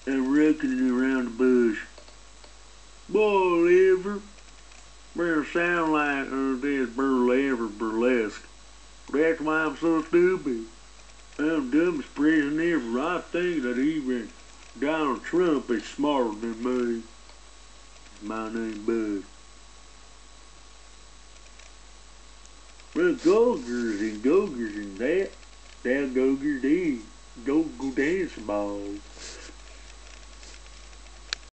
and rocking around the bush. Boy, ever. Better sound like this burlesque. That's why I'm so stupid. I'm dumbest president ever. I think that even Donald Trump is smarter than me. My name Bud. Well, Gogers and that. That Gogers did. Go dance balls.